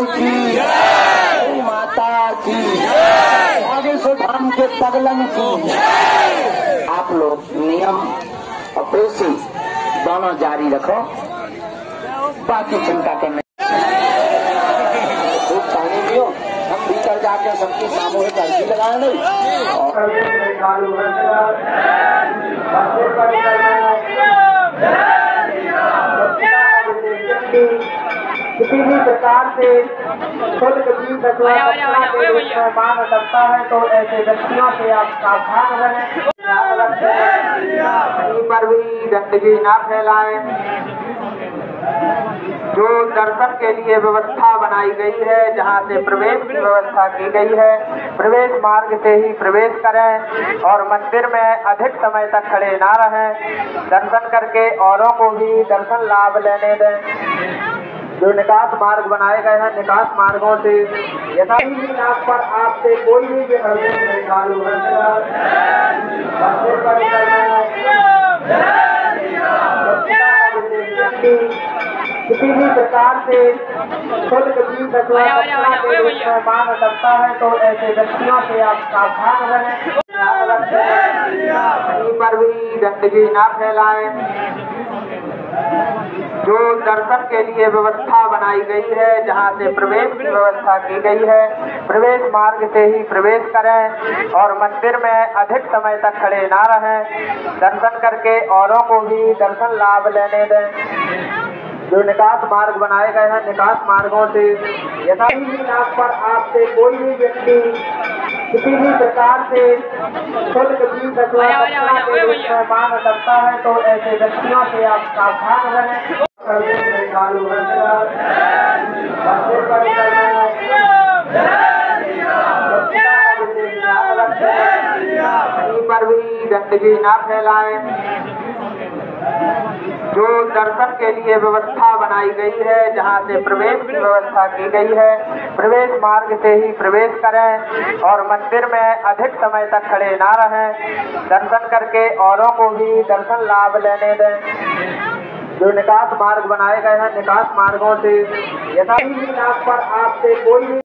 की, माता की, आगे से धाम के पगलन की। आप लोग नियम और पेशी दोनों जारी रखो, बाकी चिंता करने। खूब पानी पियो, हम भीतर जाके सबकी सामूहिक अर्जी लगाए नहीं। किसी भी प्रकार से शुल्क भी मांग सकता है तो ऐसे व्यक्तियों से आप सावधान रहें, कहीं पर भी गंदगी न फैलाएं। जो दर्शन के लिए व्यवस्था बनाई गई है, जहां से प्रवेश की व्यवस्था की गई है, प्रवेश मार्ग से ही प्रवेश करें और मंदिर में अधिक समय तक खड़े ना रहें। दर्शन करके औरों को भी दर्शन लाभ लेने दें। जो निकास मार्ग बनाए गए हैं, निकास मार्गों से यथा ही नाक पर आपसे कोई भी किसी भी प्रकार से शुल्क भी मांग सकता है तो ऐसे व्यक्तियों से आप सावधान रहें, कहीं पर भी गंदगी न फैलाएं। जो दर्शन के लिए व्यवस्था बनाई गई है, जहां से प्रवेश की व्यवस्था की गई है, प्रवेश मार्ग से ही प्रवेश करें और मंदिर में अधिक समय तक खड़े ना रहें। दर्शन करके औरों को भी दर्शन लाभ लेने दें। जो निकास मार्ग बनाए गए हैं, निकास मार्गों से यथा ही नाक पर आपसे कोई भी व्यक्ति किसी भी प्रकार से शुल्क भी मांग सकता है तो ऐसे व्यक्तियों से आप सावधान रहें, कहीं पर भी गंदगी न फैलाएं। जो दर्शन के लिए व्यवस्था बनाई गई है, जहां से प्रवेश की व्यवस्था की गई है, प्रवेश मार्ग से ही प्रवेश करें और मंदिर में अधिक समय तक खड़े ना रहें। दर्शन करके औरों को भी दर्शन लाभ लेने दें। जो निकास मार्ग बनाए गए हैं, निकास मार्गों से यथा ही नाक पर आपसे कोई